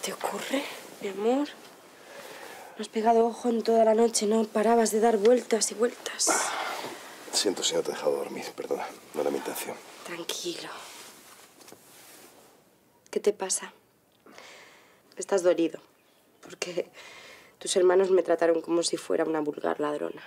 te ocurre, mi amor? No has pegado ojo en toda la noche, no parabas de dar vueltas y vueltas. Siento si no te he dejado dormir, perdona. No era mi intención. Tranquilo. ¿Qué te pasa? Estás dolido, porque tus hermanos me trataron como si fuera una vulgar ladrona.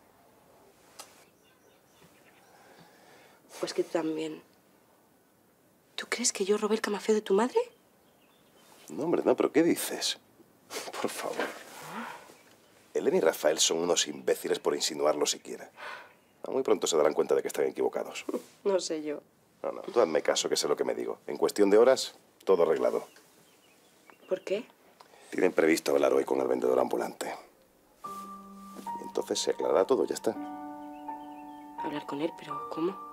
Pues que tú también. ¿Tú crees que yo robé el camafeo de tu madre? No, hombre, no, pero ¿qué dices? Por favor. Elena y Rafael son unos imbéciles por insinuarlo siquiera. Muy pronto se darán cuenta de que están equivocados. No sé yo. No, tú hazme caso, que sé lo que me digo. En cuestión de horas, todo arreglado. ¿Por qué? Tienen previsto hablar hoy con el vendedor ambulante. Y entonces se aclarará todo, ya está. Hablar con él, pero ¿cómo?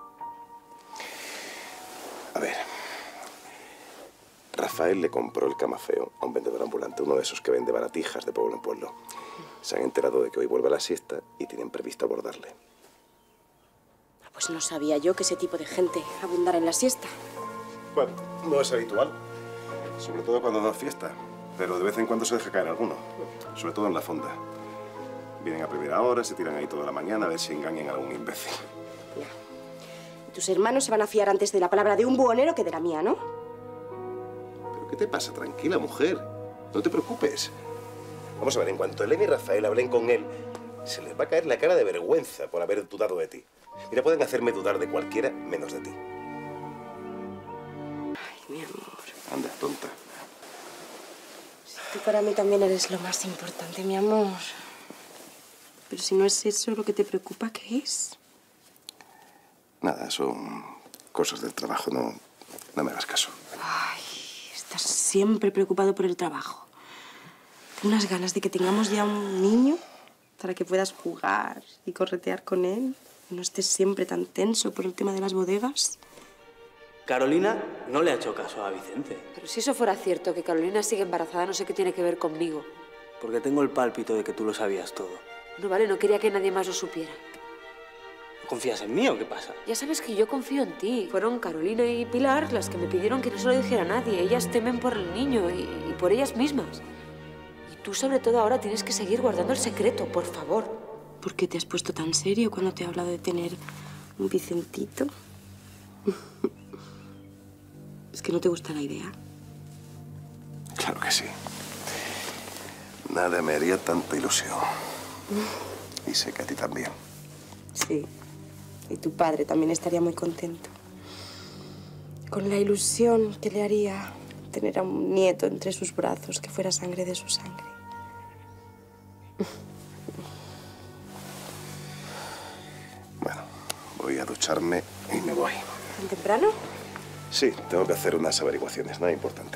A ver. Rafael le compró el camafeo a un vendedor ambulante, uno de esos que vende baratijas de pueblo en pueblo. Se han enterado de que hoy vuelve a la siesta y tienen previsto abordarle. Pues no sabía yo que ese tipo de gente abundara en la siesta. Bueno, no es habitual. Sobre todo cuando no es fiesta. Pero de vez en cuando se deja caer alguno. Sobre todo en la fonda. Vienen a primera hora, se tiran ahí toda la mañana a ver si engañan a algún imbécil. Ya. Y tus hermanos se van a fiar antes de la palabra de un buhonero que de la mía, ¿no? ¿Pero qué te pasa? Tranquila, mujer. No te preocupes. Vamos a ver, en cuanto Elena y Rafael hablen con él, se les va a caer la cara de vergüenza por haber dudado de ti. Mira, pueden hacerme dudar de cualquiera menos de ti. Ay, mi amor. Anda, tonta. Tú para mí también eres lo más importante, mi amor. Pero si no es eso lo que te preocupa, ¿qué es? Nada, son cosas del trabajo, no me hagas caso. Ay, estás siempre preocupado por el trabajo. Tengo unas ganas de que tengamos ya un niño para que puedas jugar y corretear con él. No estés siempre tan tenso por el tema de las bodegas. Carolina no le ha hecho caso a Vicente. Pero si eso fuera cierto, que Carolina sigue embarazada, no sé qué tiene que ver conmigo. Porque tengo el pálpito de que tú lo sabías todo. No vale, no quería que nadie más lo supiera. ¿No confías en mí o qué pasa? Ya sabes que yo confío en ti. Fueron Carolina y Pilar las que me pidieron que no se lo dijera a nadie. Ellas temen por el niño y por ellas mismas. Y tú, sobre todo, ahora tienes que seguir guardando el secreto, por favor. ¿Por qué te has puesto tan serio cuando te he hablado de tener un Vicentito? ¿Es que no te gusta la idea? Claro que sí. Nada me haría tanta ilusión. Y sé que a ti también. Sí. Y tu padre también estaría muy contento. Con la ilusión que le haría tener a un nieto entre sus brazos que fuera sangre de su sangre. Bueno, voy a ducharme y me voy. ¿Tan temprano? Sí, tengo que hacer unas averiguaciones, nada importante.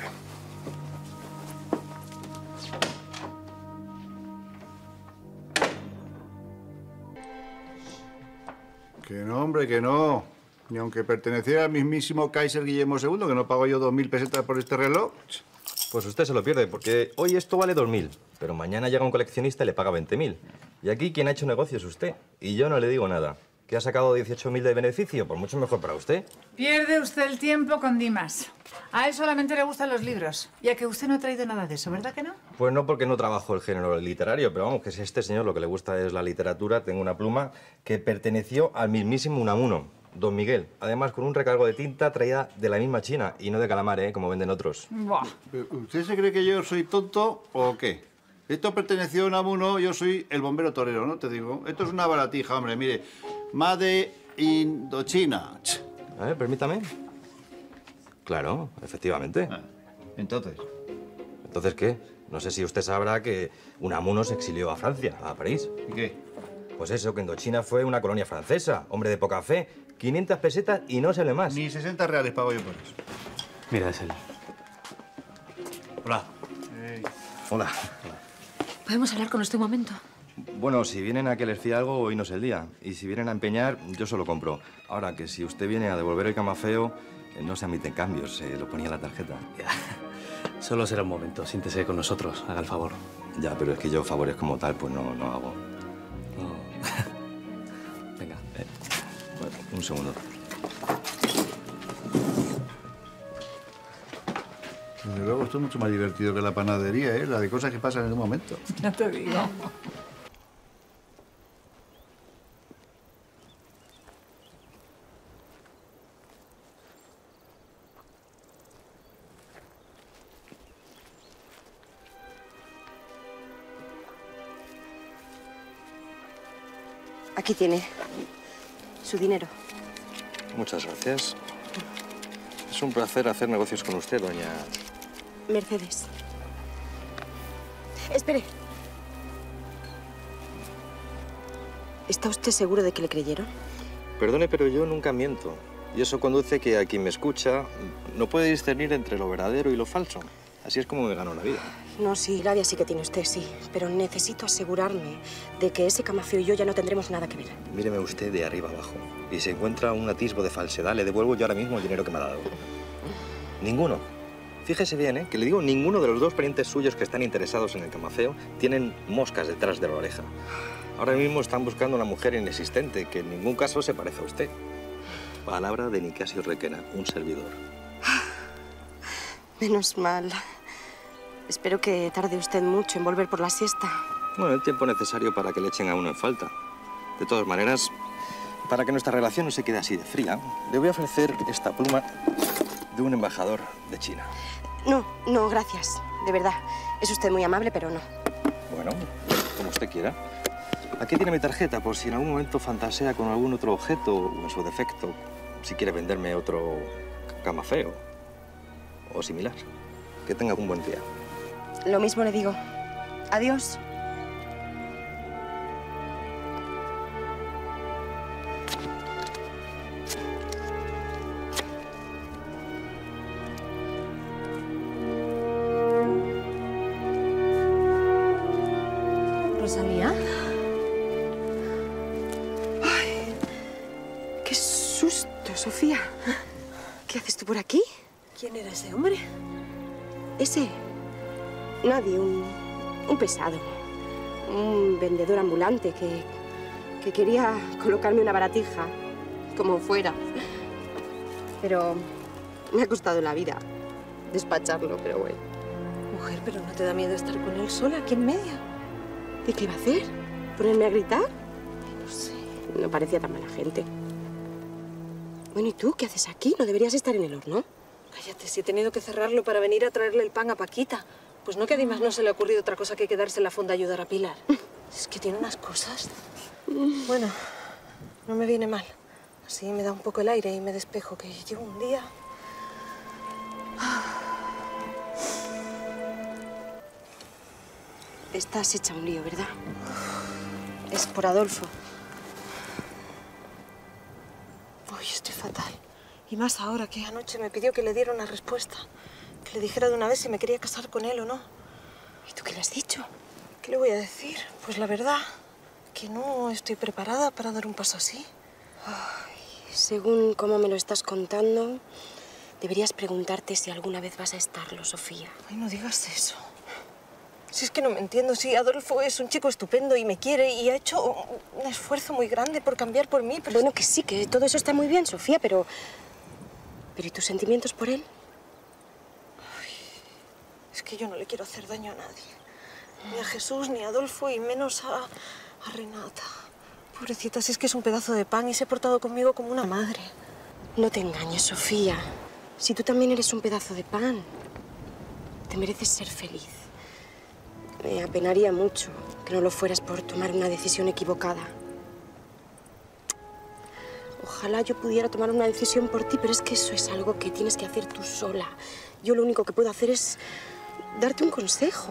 Que no, hombre, que no. Ni aunque perteneciera al mismísimo Kaiser Guillermo II, que no pago yo 2.000 pesetas por este reloj. Pues usted se lo pierde, porque hoy esto vale 2.000, pero mañana llega un coleccionista y le paga 20.000. Y aquí quien ha hecho negocio es usted, y yo no le digo nada. ¿Que ha sacado 18.000 de beneficio? Pues mucho mejor para usted. Pierde usted el tiempo con Dimas. A él solamente le gustan los libros. Y a que usted no ha traído nada de eso, ¿verdad que no? Pues no, porque no trabajo el género literario, pero vamos, que si a este señor lo que le gusta es la literatura, tengo una pluma que perteneció al mismísimo Unamuno, don Miguel. Además, con un recargo de tinta traída de la misma China y no de calamar, como venden otros. Buah. ¿Usted se cree que yo soy tonto o qué? Esto perteneció a Unamuno, yo soy el bombero torero, ¿no? Te digo. Esto es una baratija, hombre, mire. Made Indochina. A ver, permítame. Claro, efectivamente. Entonces. ¿Entonces qué? No sé si usted sabrá que Unamuno se exilió a Francia, a París. ¿Y qué? Pues eso, que Indochina fue una colonia francesa. Hombre de poca fe. 500 pesetas y no sale más. Ni 60 reales pago yo por eso. Mira, es él. Hola. Hola. ¿Podemos hablar con usted un momento? Bueno, si vienen a que les fíe algo, hoy no es el día. Y si vienen a empeñar, yo se lo compro. Ahora, que si usted viene a devolver el camafeo, no se admiten cambios, se lo ponía en la tarjeta. Ya. Solo será un momento. Siéntese con nosotros. Haga el favor. Ya, pero es que yo favores como tal, pues no hago. No. Venga. Bueno, un segundo. Desde luego, esto es mucho más divertido que la panadería, ¿eh? La de cosas que pasan en un momento. No te digo. Aquí tiene su dinero. Muchas gracias. Es un placer hacer negocios con usted, doña... Mercedes. Espere. ¿Está usted seguro de que le creyeron? Perdone, pero yo nunca miento. Y eso conduce que a quien me escucha no puede discernir entre lo verdadero y lo falso. Así es como me ganó la vida. No, sí, labia sí que tiene usted, sí. Pero necesito asegurarme de que ese camafeo y yo ya no tendremos nada que ver. Míreme usted de arriba abajo. Y si encuentra un atisbo de falsedad, le devuelvo yo ahora mismo el dinero que me ha dado. Ninguno. Fíjese bien, que le digo, ninguno de los dos parientes suyos que están interesados en el camafeo tienen moscas detrás de la oreja. Ahora mismo están buscando una mujer inexistente que en ningún caso se parece a usted. Palabra de Nicasio Requena, un servidor. Menos mal. Espero que tarde usted mucho en volver por la siesta. Bueno, el tiempo necesario para que le echen a uno en falta. De todas maneras, para que nuestra relación no se quede así de fría, le voy a ofrecer esta pluma de un embajador de China. No, no, gracias. De verdad. Es usted muy amable, pero no. Bueno, como usted quiera. Aquí tiene mi tarjeta, por si en algún momento fantasea con algún otro objeto, o en su defecto, si quiere venderme otro camafeo o similar. Que tenga un buen día. Lo mismo le digo. Adiós. ¿Rosalía? Ay, qué susto, Sofía. ¿Qué haces tú por aquí? ¿Quién era ese hombre? Ese. Nadie, un pesado. Un vendedor ambulante que quería colocarme una baratija, como fuera. Pero me ha costado la vida despacharlo, pero bueno. Mujer, pero ¿no te da miedo estar con él sola aquí en medio? ¿Y qué iba a hacer? ¿Ponerme a gritar? No sé. No parecía tan mala gente. Bueno, ¿y tú qué haces aquí? ¿No deberías estar en el horno? Cállate, si he tenido que cerrarlo para venir a traerle el pan a Paquita. Pues no que a Dimas no se le ha ocurrido otra cosa que quedarse en la fonda a ayudar a Pilar. Es que tiene unas cosas. Bueno, no me viene mal. Así me da un poco el aire y me despejo, que llevo un día... Estás hecha un lío, ¿verdad? Es por Adolfo. Uy, estoy fatal. Y más ahora que anoche me pidió que le diera una respuesta. Que le dijera de una vez si me quería casar con él o no. ¿Y tú qué le has dicho? ¿Qué le voy a decir? Pues la verdad, que no estoy preparada para dar un paso así. Ay, según cómo me lo estás contando, deberías preguntarte si alguna vez vas a estarlo, Sofía. Ay, no digas eso. Si es que no me entiendo, si Adolfo es un chico estupendo y me quiere y ha hecho un esfuerzo muy grande por cambiar por mí, pero... Bueno, que sí, que todo eso está muy bien, Sofía, pero... ¿Pero y tus sentimientos por él? Ay, es que yo no le quiero hacer daño a nadie. Ni a Jesús, ni a Adolfo, y menos a Renata. Pobrecita, si es que es un pedazo de pan y se ha portado conmigo como una madre. No te engañes, Sofía. Si tú también eres un pedazo de pan, te mereces ser feliz. Me apenaría mucho que no lo fueras por tomar una decisión equivocada. Ojalá yo pudiera tomar una decisión por ti, pero es que eso es algo que tienes que hacer tú sola. Yo lo único que puedo hacer es darte un consejo.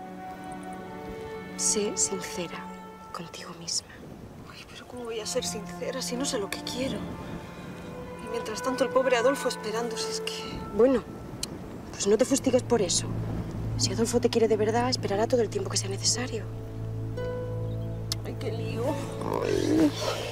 Sé sincera contigo misma. Ay, pero ¿cómo voy a ser sincera si no sé lo que quiero? Y mientras tanto el pobre Adolfo esperándose, es que... Bueno, pues no te fustigues por eso. Si Adolfo te quiere de verdad, esperará todo el tiempo que sea necesario. Ay, qué lío. Ay.